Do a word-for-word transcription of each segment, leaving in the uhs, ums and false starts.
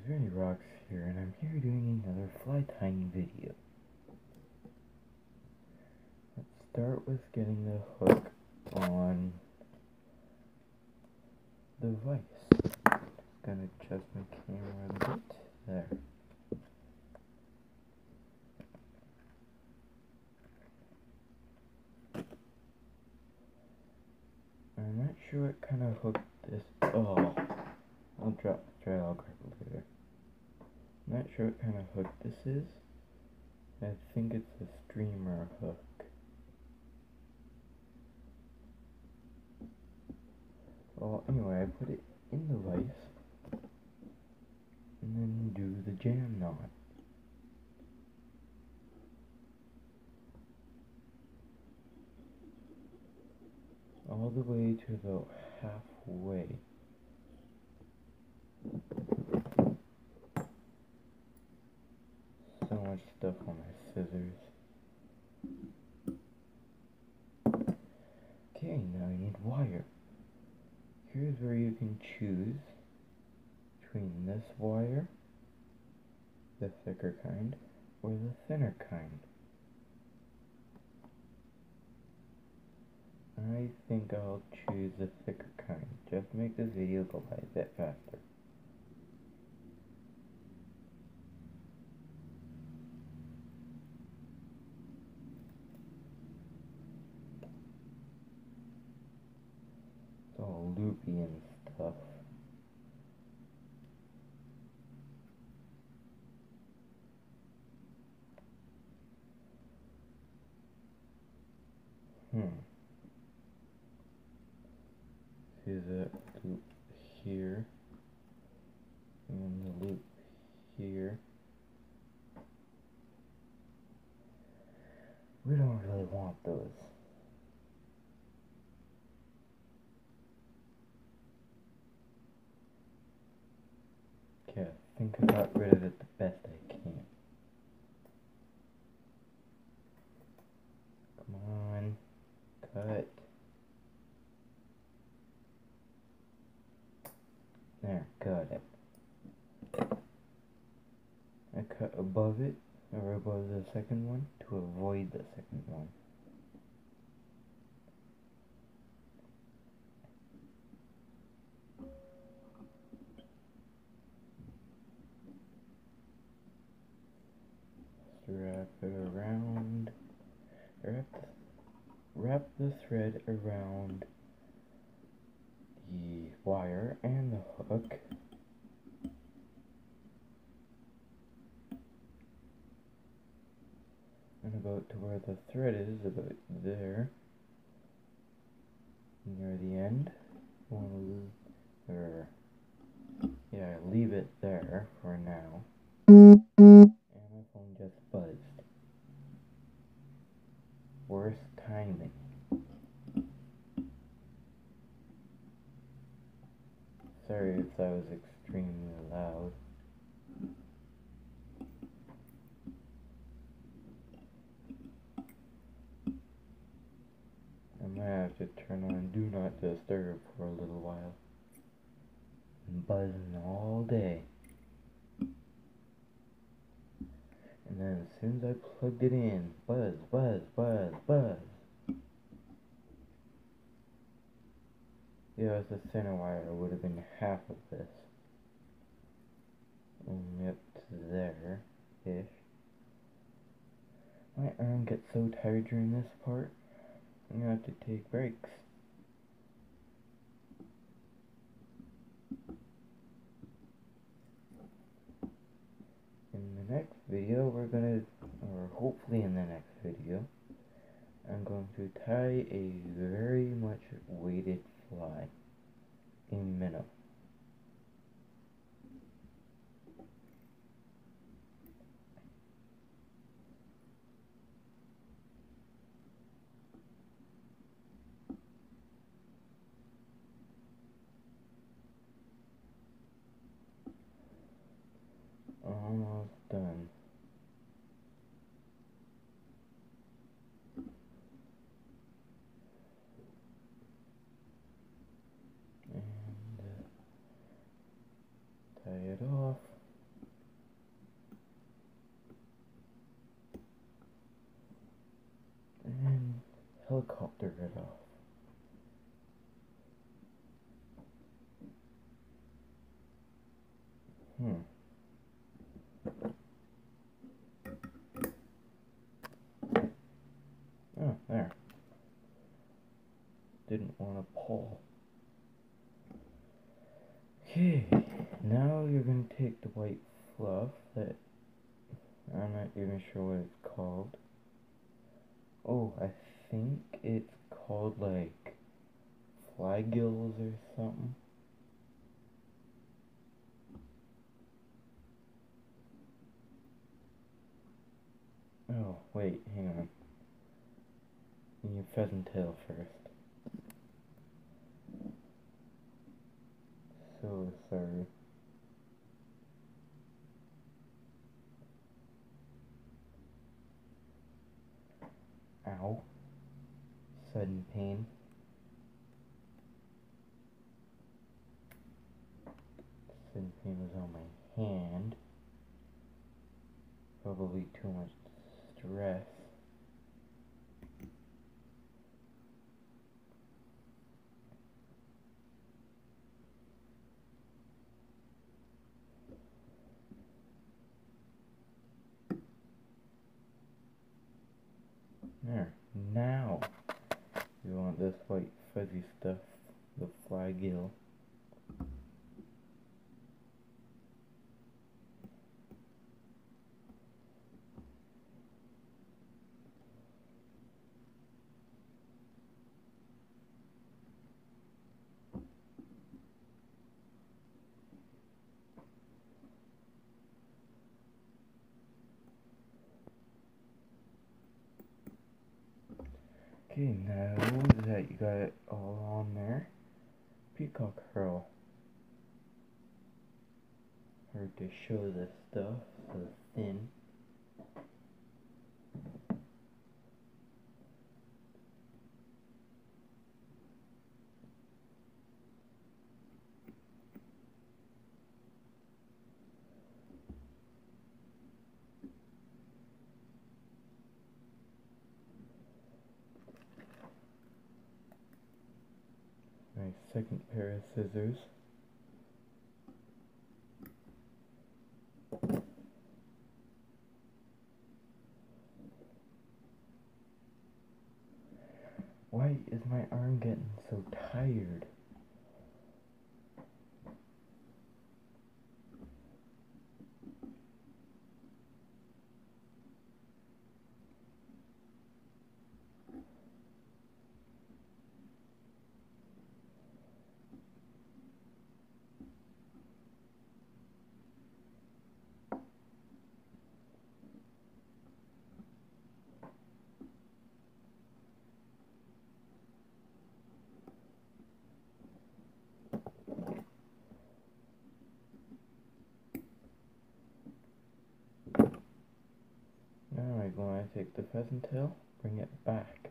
Rocks here, and I'm here doing another fly tying video. Let's start with getting the hook on the vise. Just gonna adjust my camera a bit. There. I'm not sure what kind of hook this. Oh, I'll drop the thread. I'll grab it later. I'm not sure what kind of hook this is. I think it's a streamer hook. Well, anyway, I put it in the vise and then do the jam knot. All the way to about halfway. So much stuff on my scissors. Okay, now I need wire. Here's where you can choose between this wire, the thicker kind, or the thinner kind. I think I'll choose the thicker kind, just to make this video go by a bit faster. It's all loopy and stuff. Hmm. See that loop here, and the loop here. We don't really want those. Okay, I think I got rid of it the best I can. Come on, cut. There, got it. I cut above it, or above the second one, to avoid the second one. Wrap it around, wrap the, wrap the thread around the wire and the hook, and about to where the thread is, about there, near the end. One, or, yeah, leave it there for now. And my phone just buzzed. Worst timing. Sorry if that was extremely loud. I might have to turn on Do Not Disturb for a little while. I'm buzzing all day. And then as soon as I plugged it in, buzz, buzz, buzz, buzz. Yeah, it's a center wire. It would have been half of this. Only up to there-ish. My arm gets so tired during this part, I'm gonna have to take breaks. In the next video, we're gonna, or hopefully in the next video, I'm going to tie a very much weighted fly, a minnow. Almost done. Hmm. Oh, there. Didn't want to pull. Okay, now you're going to take the white fluff that I'm not even sure what it's called. Oh, I think it's called like flagills or something. Oh, wait, hang on. You need pheasant tail first. So sorry. Ow. Sudden pain. Sudden pain was on my hand. Probably too much stress. There. Now, you want this white fuzzy stuff, the flagill. Okay, now that you got it all on there, peacock herl. Hard to show this stuff, so thin. My second pair of scissors. Why is my arm getting so tired? Now I'm going to take the pheasant tail, bring it back.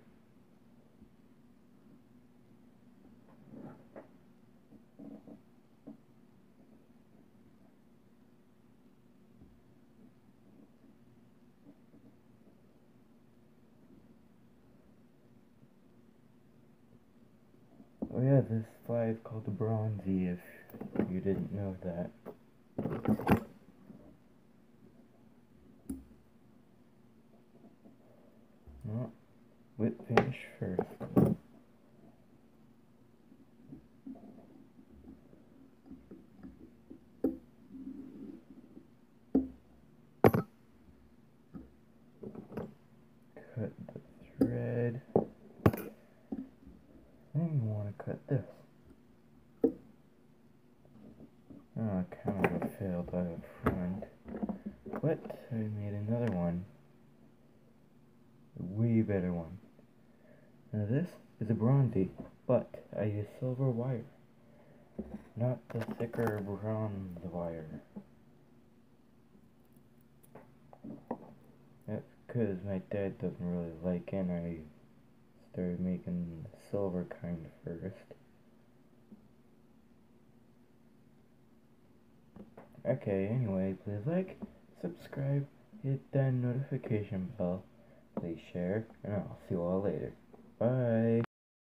Oh yeah, this fly is called the bronzy, if you didn't know that. No, whip finish first. Cut the thread. Then you want to cut this. Oh, kind of a failed out of front. But I made another one. A way better one. Now this is a bronzy, but I use silver wire. Not the thicker bronze wire. That's because my dad doesn't really like it and I started making the silver kind first. Okay, anyway, please like, subscribe, hit that notification bell, please share, and I'll see you all later. Bye!